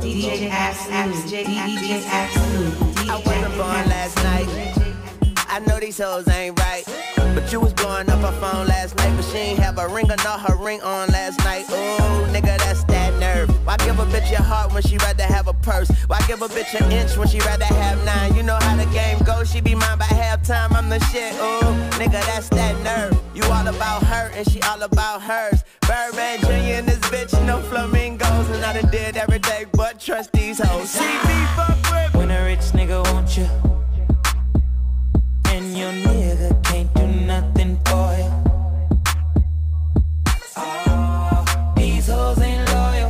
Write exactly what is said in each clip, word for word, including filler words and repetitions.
D J Absolute, D J Absolute. I wasn't born last night. I know these hoes ain't right, but you was blowing up her phone last night, but she ain't have a ring or not her ring on last night. Ooh, nigga, that's that nerve. Why give a bitch your heart when she rather have a purse? Why give a bitch an inch when she rather have nine? You know how the game goes, she be mine by halftime, I'm the shit. Ooh, nigga, that's that nerve. You all about her and she all about hers. Birdman Junior and this bitch, no flamingos, and I done did every day but trust these hoes. See me fuck with when a rich nigga want you, and your nigga can't do nothing for you. Oh, these hoes ain't loyal.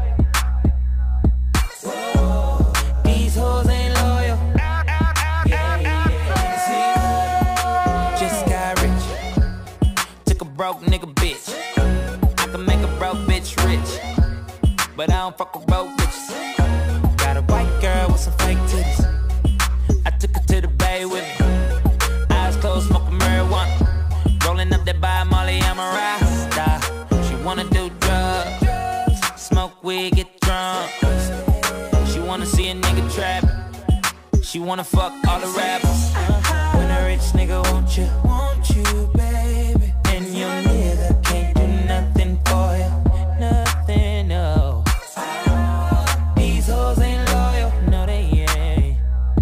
Whoa, these hoes ain't loyal. Yeah, yeah. See, just got rich. Took a broke nigga bitch. I can make a broke bitch rich, but I don't fuck with broke bitches. Got a white girl with some fake titties. I took her to the bay with me. Close, smoking marijuana, rolling up that by Molly, I'm a rasta. She wanna do drugs, smoke weed, get drunk. She wanna see a nigga trap. She wanna fuck all the rappers. When a rich nigga want you, want you, baby, and your nigga can't do nothing for you, nothing, no. These hoes ain't loyal, no they ain't.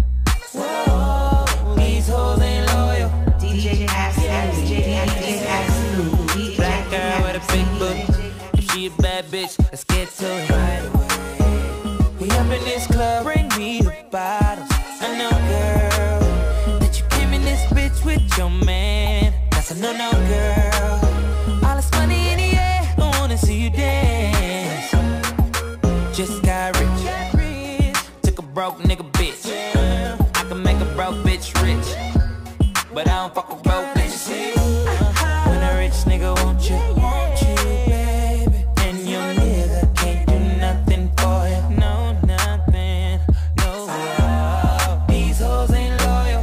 Whoa, these hoes ain't loyal. D J Absolute, D J Absolute. Black girl with a big booty. If she a bad bitch, let's get to it right away. We up in this club, bring me the bottles. I know, girl, that you came in this bitch with your man. That's a no-no, girl. All this money in the air, I wanna see you dance. Just got rich, took a broke nigga bitch. I can make a broke bitch rich, but I don't fuck with broke bitches. When a rich nigga want you, want you, baby, and your nigga can't do nothing for you, no, nothing, no. These hoes ain't loyal,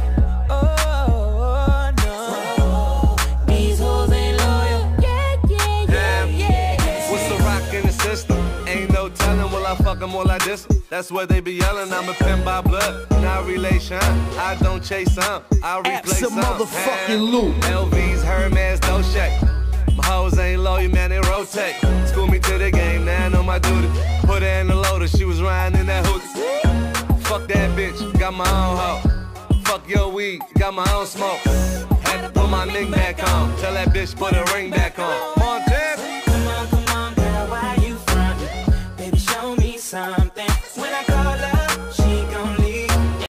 oh, no. These hoes ain't loyal, yeah, yeah, yeah, yeah, yeah. What's the rock in the system? Ain't no telling, will I fuck them or I diss them? That's what they be yelling, I'm a pimp by blood, not relation. I don't chase some, I replace some. Motherfucking loop. L V's, Hermes, don't shake. My hoes ain't loyal, man, they rotate. School me to the game, now I know my duty. Put her in the loader, she was riding in that hoodie. Fuck that bitch, got my own hoe. Fuck your weed, got my own smoke. Had to put my ring back on, tell that bitch put her ring back on.